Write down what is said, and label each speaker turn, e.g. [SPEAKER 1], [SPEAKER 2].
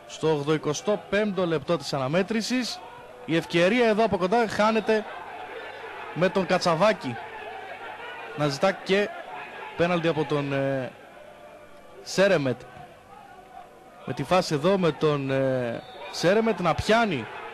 [SPEAKER 1] στο 85ο λεπτό της αναμέτρησης. Η ευκαιρία εδώ από κοντά χάνεται με τον Κατσαβάκη να ζητά και πέναλτι από τον Σέρεμετ. Με τη φάση εδώ με τον Σέρεμετ να πιάνει